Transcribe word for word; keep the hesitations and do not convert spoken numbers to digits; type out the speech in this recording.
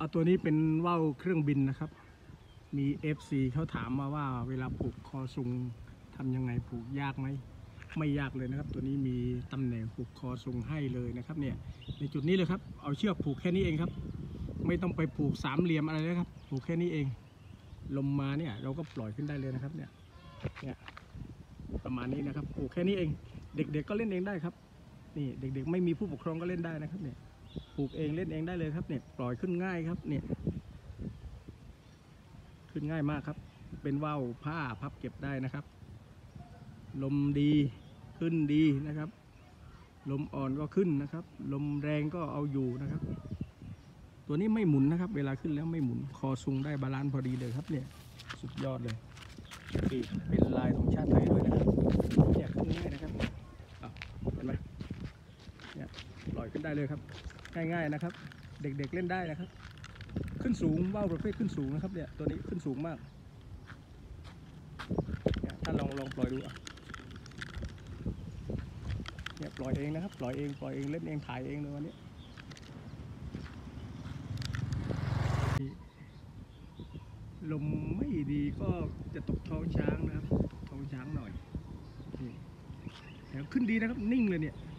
เอาตัวนี้เป็นว่าวเครื่องบินนะครับมี เอฟ ซี เขาถามมาว่าเวลาผูกคอซุงทำยังไงผูกยากไหมไม่ยากเลยนะครับตัวนี้มีตำแหน่งผูกคอซุงให้เลยนะครับเนี่ยในจุดนี้เลยครับเอาเชือกผูกแค่นี้เองครับไม่ต้องไปผูกสามเหลี่ยมอะไรเลยครับผูกแค่นี้เองลมมาเนี่ยเราก็ปล่อยขึ้นได้เลยนะครับเนี่ยเนี่ยประมาณนี้นะครับผูกแค่นี้เองเด็กๆก็เล่นเองได้ครับนี่เด็กๆไม่มีผู้ปกครองก็เล่นได้นะครับเนี่ยผูกเองเล่นเองได้เลยครับเนี่ยปล่อยขึ้นง่ายครับเนี่ยขึ้นง่ายมากครับเป็นว่าวผ้าพับเก็บได้นะครับลมดีขึ้นดีนะครับลมอ่อนก็ขึ้นนะครับลมแรงก็เอาอยู่นะครับตัวนี้ไม่หมุนนะครับเวลาขึ้นแล้วไม่หมุนคอซุงได้บาลานซ์พอดีเลยครับเนี่ยสุดยอดเลยเป็นลายของชาติไทยด้วยนะครับเนี่ยขึ้นง่ายนะครับเห็นไหมเนี่ยปล่อยขึ้นได้เลยครับง่ายๆนะครับเด็กๆเล่นได้นะครับขึ้นสูงว่าวประเภทขึ้นสูงนะครับเนี่ยตัวนี้ขึ้นสูงมากเนี่ยถ้าลองลองปล่อยดูอ่ะเนี่ยปล่อยเองนะครับปล่อยเองปล่อยเองเล่นเองถ่ายเองเลยวันนี้ลมไม่ดีก็จะตกท้องช้างนะครับท้องช้างหน่อยนี่แล้วขึ้นดีนะครับนิ่งเลยเนี่ย